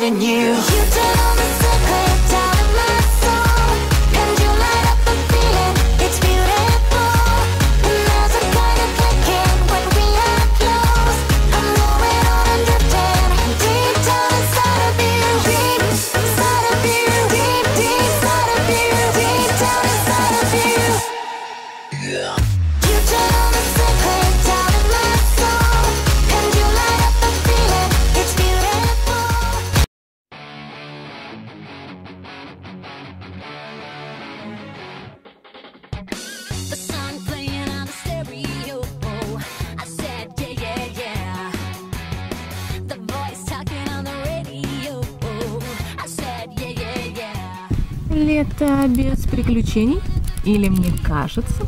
in you. You turn on the secret down in my soul, and you light up the feeling, it's beautiful. And there's a kind of clicking when we are close. I'm going on and drifting deep down inside of you. Deep inside of you. Deep, deep inside of you. Deep down inside of you. You turn on the secret down in my soul, and you light up the feeling, it's beautiful. The song playing on the stereo. I said, yeah, yeah, yeah. The voice talking on the radio. I said, yeah, yeah, yeah. Лето без приключений? Или мне кажется?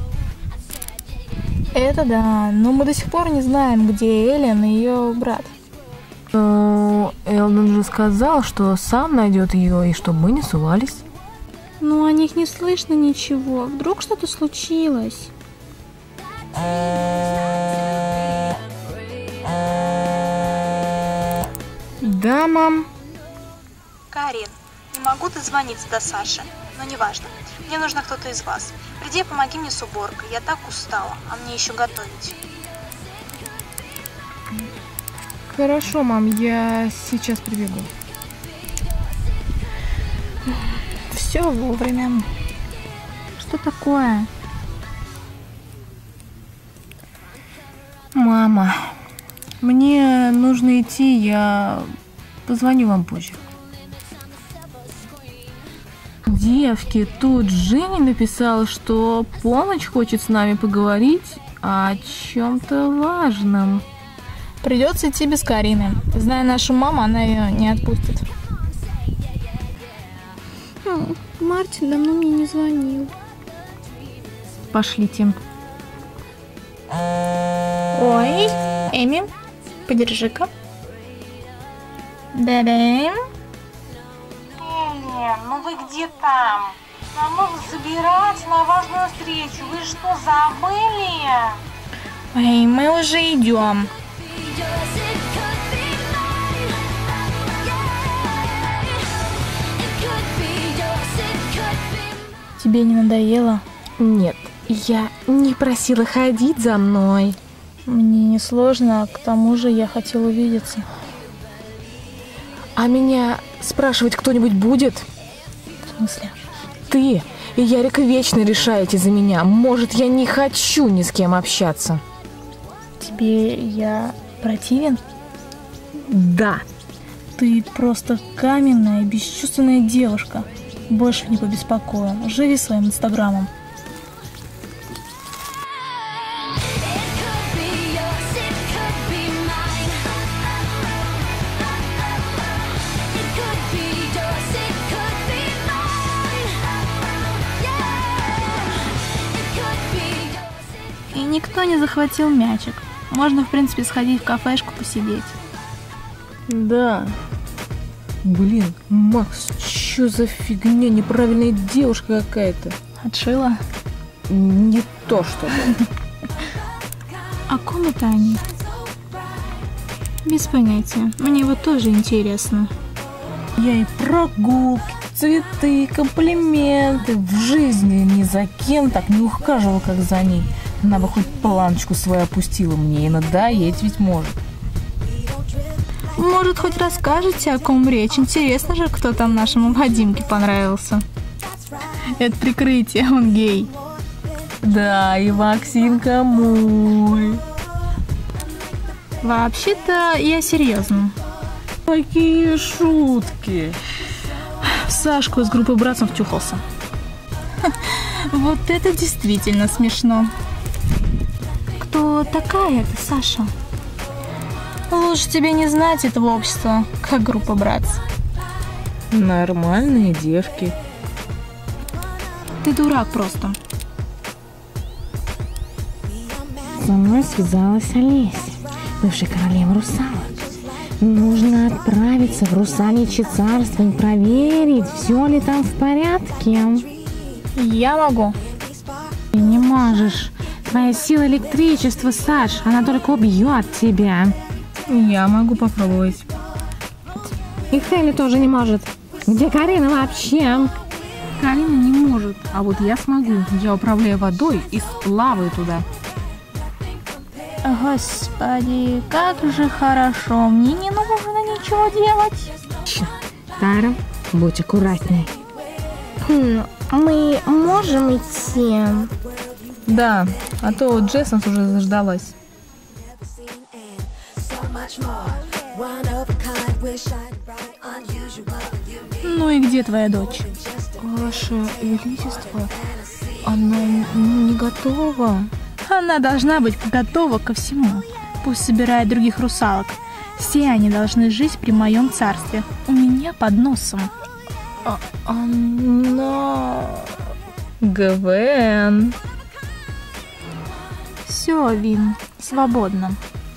Это да, но мы до сих пор не знаем, где Эллен и ее брат. Элден же сказал, что сам найдет ее, и чтобы мы не сувались. Ну, о них не слышно ничего. Вдруг что-то случилось? Да, мам. Карин, не могу дозвониться до Саши, но неважно. Мне нужно кто-то из вас. Приди и помоги мне с уборкой. Я так устала, а мне еще готовить. Хорошо, мам, я сейчас прибегу. Все вовремя. Что такое? Мама, мне нужно идти, я позвоню вам позже. Девки, тут Женя написала, что Полночь хочет с нами поговорить о чем-то важном. Придется идти без Карины. Зная нашу маму, она ее не отпустит. Мартин давно мне не звонил. Пошлите. Ой, Эми, подержи-ка. Да-да. Эллен, ну вы где там? Нам нужно собирать на важную встречу. Вы что, забыли? Ой, мы уже идем. Тебе не надоело? Нет, я не просила ходить за мной. Мне не сложно, к тому же я хотела увидеться. А меня спрашивать кто-нибудь будет? В смысле? Ты и Ярик вечно решаете за меня. Может, я не хочу ни с кем общаться. Тебе я противен? Да. Ты просто каменная, бесчувственная девушка. Больше не побеспокою. Живи своим инстаграмом. И никто не захватил мячик. Можно, в принципе, сходить в кафешку посидеть. Да. Блин, Макс, что за фигня? Неправильная девушка какая-то. Отшила? Не то чтобы. О ком это они? Без понятия. Мне вот тоже интересно. Я и прогулки, цветы, комплименты. В жизни ни за кем так не ухаживал, как за ней. Она бы хоть планочку свою опустила мне, и надоесть ведь может. Может, хоть расскажете, о ком речь? Интересно же, кто там нашему Вадимке понравился. Это прикрытие, он гей. Да, и Максимка мой. Вообще-то я серьезно. Какие шутки. Сашку из группы братцев втюхался. Вот это действительно смешно. Кто такая эта Саша? Лучше тебе не знать этого общества, как группа братцев. Нормальные девки. Ты дурак просто. Со мной связалась Олеся, бывшая королева русалок. Нужно отправиться в русаличье царство и проверить, все ли там в порядке. Я могу. Ты не можешь. Твоя сила электричества, Саш, она только убьет тебя. Я могу попробовать. И Хелли тоже не может. Где Карина вообще? Карина не может, а вот я смогу. Я управляю водой и сплаваю туда. Господи, как же хорошо. Мне не нужно ничего делать. Тайра, будь аккуратней. Мы можем идти? Да, а то Джессонс уже заждалась. Ну и где твоя дочь? Ваше Величество, она не готова. Она должна быть готова ко всему. Пусть собирает других русалок. Все они должны жить при моем царстве. У меня под носом. Она... Гвен. Все, Вин, свободно.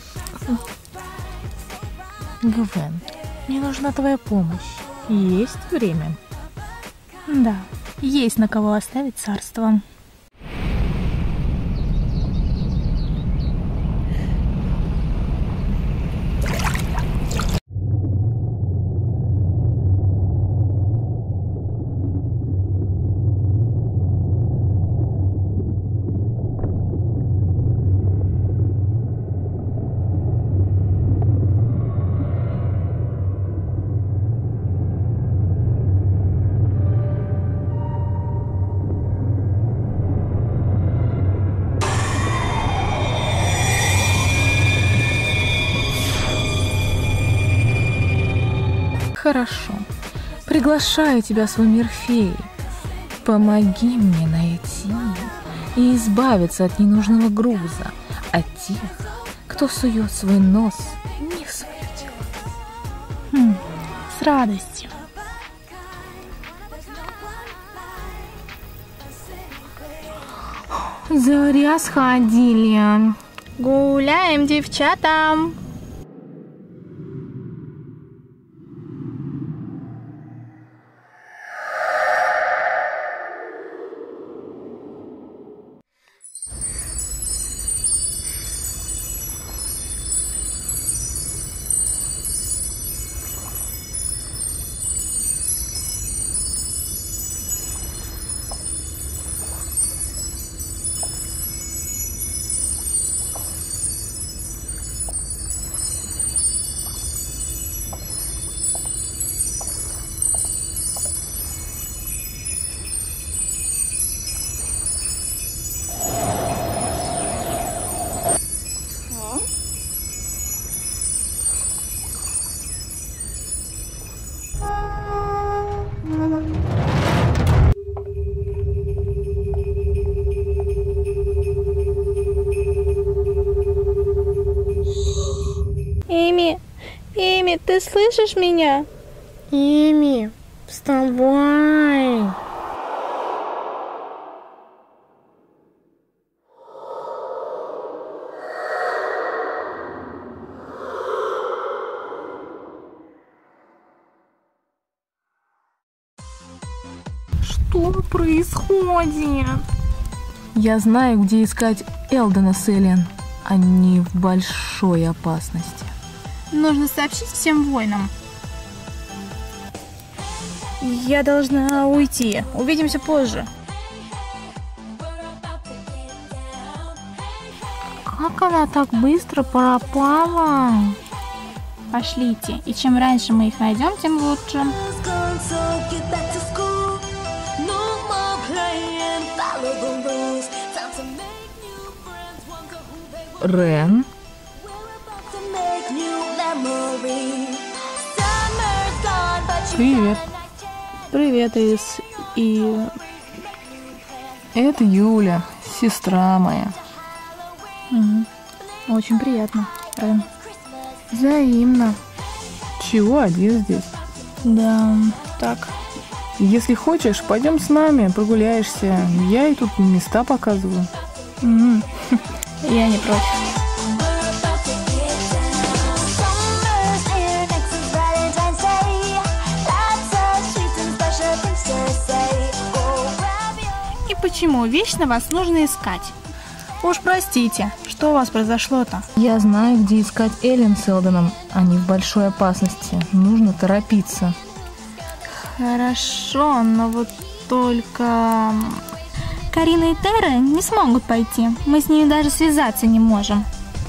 Гвен, мне нужна твоя помощь. Есть время? Да, есть на кого оставить царство. Хорошо. Приглашаю тебя в свой мир феи. Помоги мне найти и избавиться от ненужного груза, от тех, кто сует свой нос не в свое дело. С радостью. Зря сходили. Гуляем, девчата. Эми, ты слышишь меня? Эми, вставай. Что происходит? Я знаю, где искать Элдена с Эллен. Они в большой опасности. Нужно сообщить всем воинам. Я должна уйти. Увидимся позже. Как она так быстро пропала? Пошлите. И чем раньше мы их найдем, тем лучше. Рен? Привет. Привет, Эйс. И... Это Юля, сестра моя. Очень приятно, Рен. Взаимно. Чего один здесь? Да, так. Если хочешь, пойдем с нами, прогуляешься. Я и тут места показываю. Я не против. И почему вечно вас нужно искать? Уж простите, что у вас произошло-то? Я знаю, где искать Эллен с Элдоном. Они в большой опасности. Нужно торопиться. Хорошо, но вот только... Карина и Тера не смогут пойти. Мы с ними даже связаться не можем.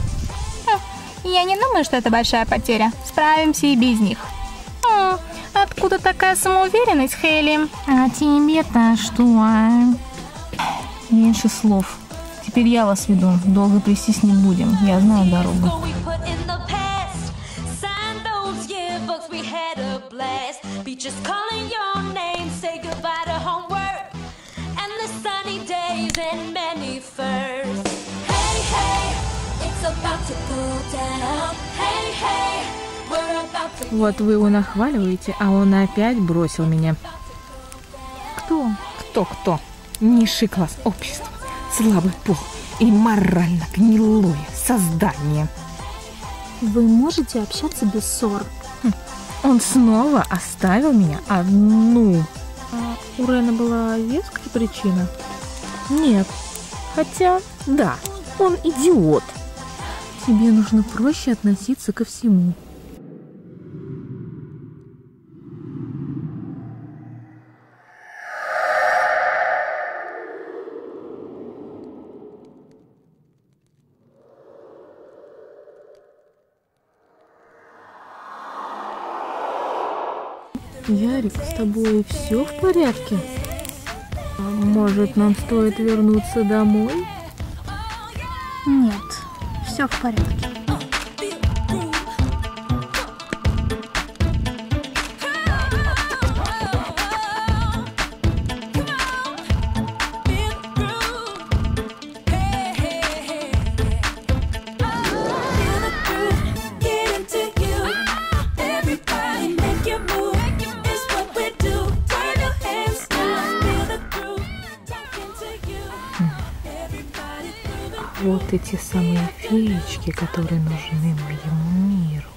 Я не думаю, что это большая потеря. Справимся и без них. Откуда такая самоуверенность, Хейли? А тебе-то что? Меньше слов. Теперь я вас веду. Долго трястись не будем. Я знаю дорогу. Вот вы его нахваливаете, а он опять бросил меня. Кто? Кто? Низший класс общества, слабый пол и морально гнилое создание. Вы можете общаться без ссор? Он снова оставил меня одну. У Рена была веская причина? Нет, хотя, да, он идиот. Тебе нужно проще относиться ко всему. Ярик, с тобой все в порядке? Может, нам стоит вернуться домой? Нет, все в порядке. Вот эти самые феечки, которые нужны моему миру.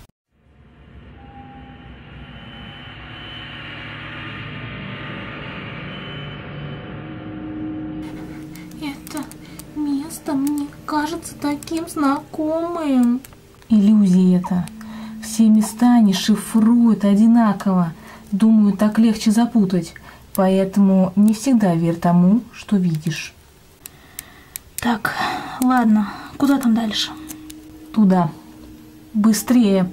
Это место мне кажется таким знакомым. Иллюзия это. Все места они шифруют одинаково. Думаю, так легче запутать. Поэтому не всегда верь тому, что видишь. Так, ладно, куда там дальше? Туда. Быстрее.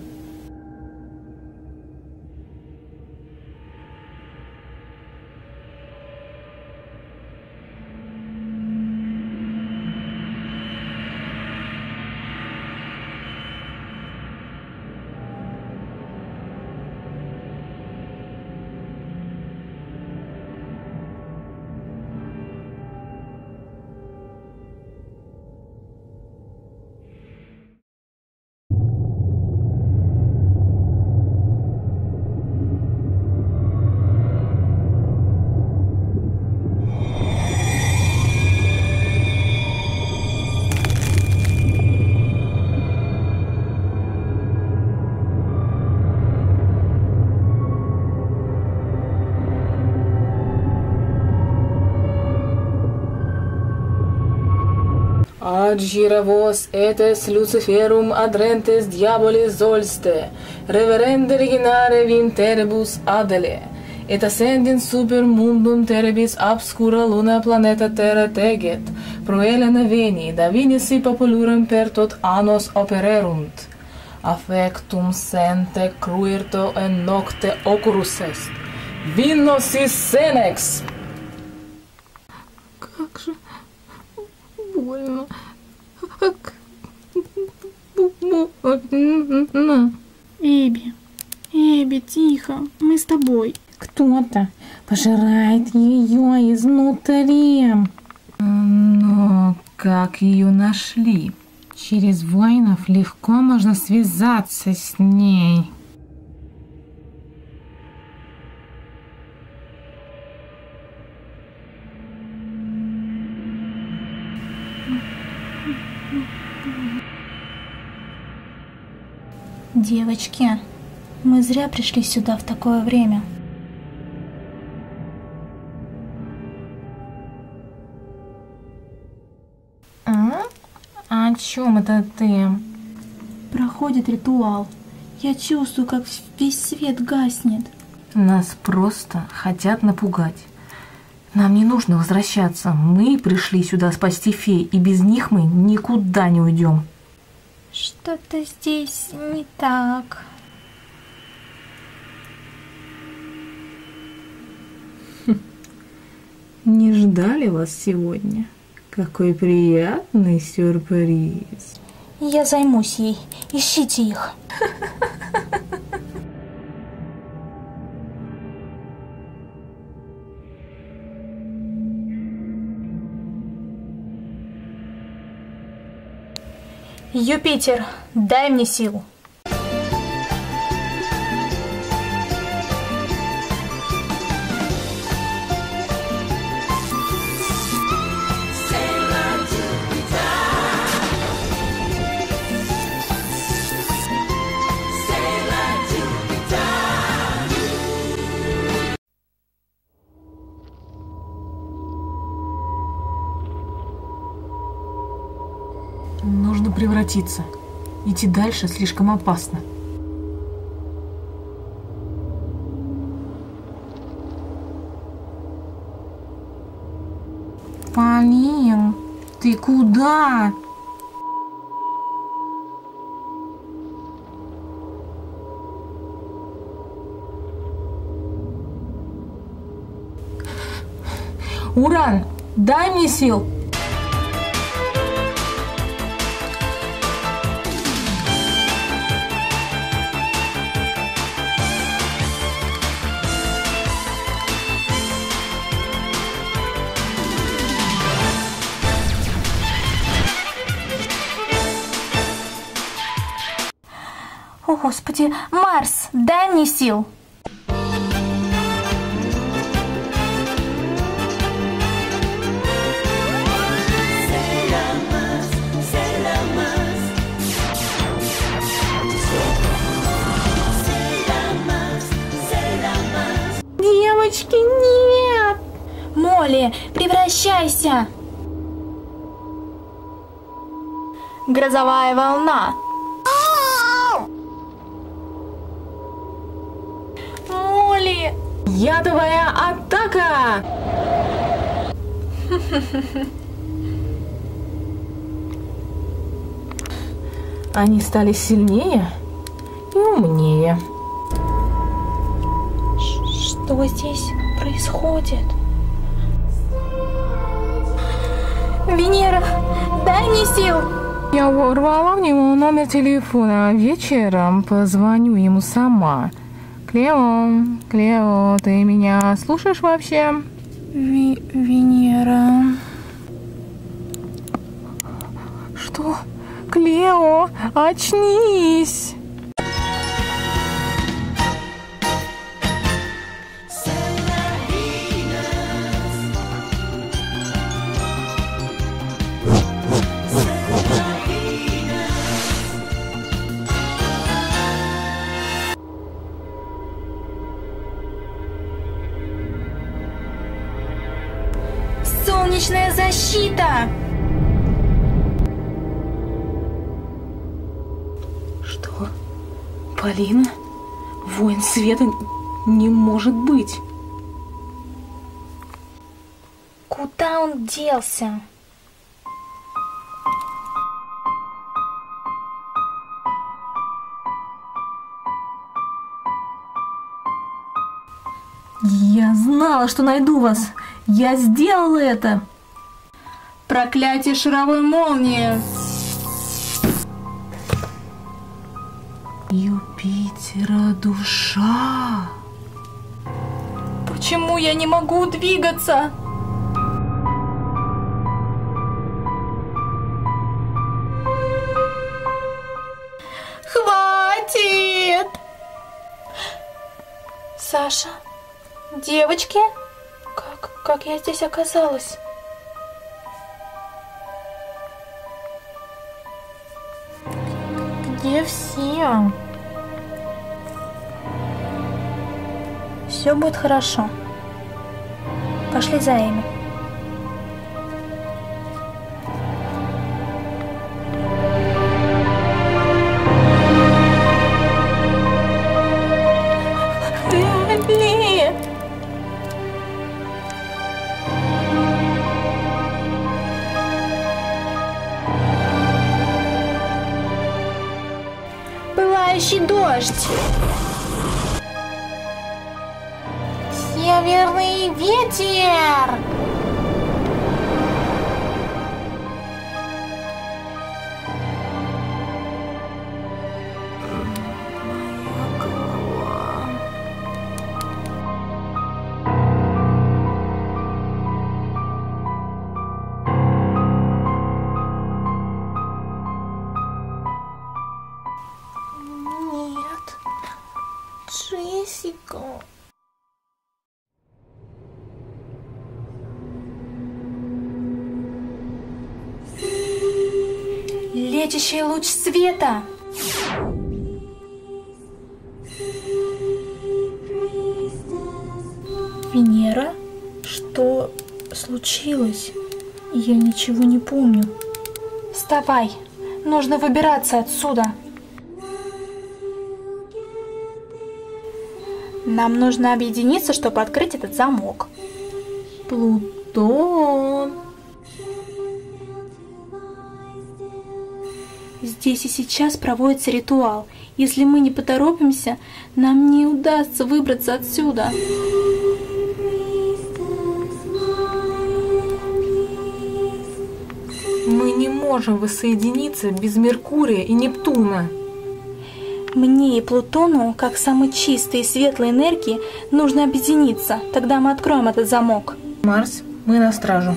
Adgira vos etes Luciferum adrentes diabolis solste, reverende reginare vim terebus adele, et ascendens super mundum terebis obscura luna planeta terra teget, proelena veni, da vinisi populurum per tot annos opererunt. Affectum sente cruirto en nocte ocorus est. Vinnosis senex! Как же больно. Эбби, тихо, мы с тобой. Кто-то пожирает ее изнутри. Но как ее нашли? Через воинов легко можно связаться с ней. Девочки, мы зря пришли сюда в такое время. чем это ты? Проходит ритуал. Я чувствую, как весь свет гаснет. Нас просто хотят напугать. Нам не нужно возвращаться. Мы пришли сюда спасти фей, и без них мы никуда не уйдем. Что-то здесь не так. Не ждали вас сегодня? Какой приятный сюрприз. Я займусь ей. Ищите их. Юпитер, дай мне силу. Нужно превратиться. Идти дальше слишком опасно. Полин, ты куда? Уран, дай мне сил. О, Господи, Марс, дай мне сил. Девочки, нет! Молли, превращайся. Грозовая волна. Молли! Ядовая атака! Они стали сильнее и умнее. Что здесь происходит? Венера, дай мне сил. Я урвала у него номер телефона. Вечером позвоню ему сама. Клео, ты меня слушаешь вообще? Венера. Что? Клео, очнись! Солнечная защита! Что? Полина? Воин света не может быть. Куда он делся? Я знала, что найду вас. Я сделала это. Проклятие шаровой молнии! Юпитера душа. Почему я не могу двигаться? Хватит! Саша, девочки, как я здесь оказалась? Где все? Все будет хорошо. Пошли за Эми. дождь. Северный ветер! Нет, Джессика. Летящий луч света. Венера? Что случилось? Я ничего не помню. Вставай, нужно выбираться отсюда. Нам нужно объединиться, чтобы открыть этот замок. Плутон. Здесь и сейчас проводится ритуал. Если мы не поторопимся, нам не удастся выбраться отсюда. Мы не можем воссоединиться без Меркурия и Нептуна. Мне и Плутону, как самой чистой и светлой энергии, нужно объединиться. Тогда мы откроем этот замок. Марс, мы на стражу.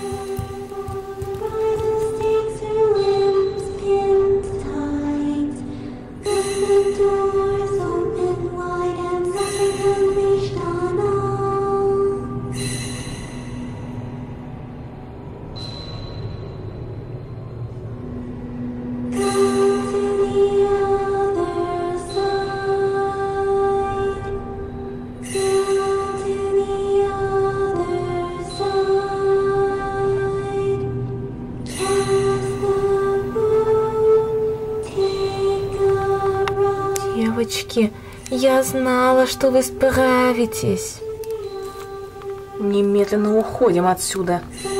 Девочки, я знала, что вы справитесь. Немедленно уходим отсюда.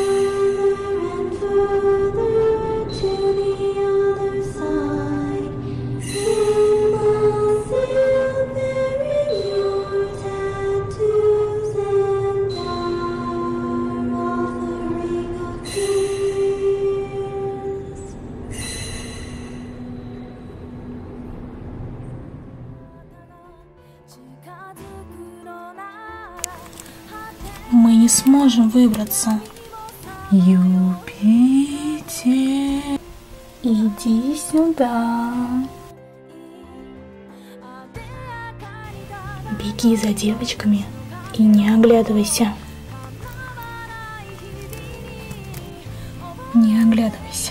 Мы не сможем выбраться. Юпитер. Иди сюда. Беги за девочками и не оглядывайся. Не оглядывайся.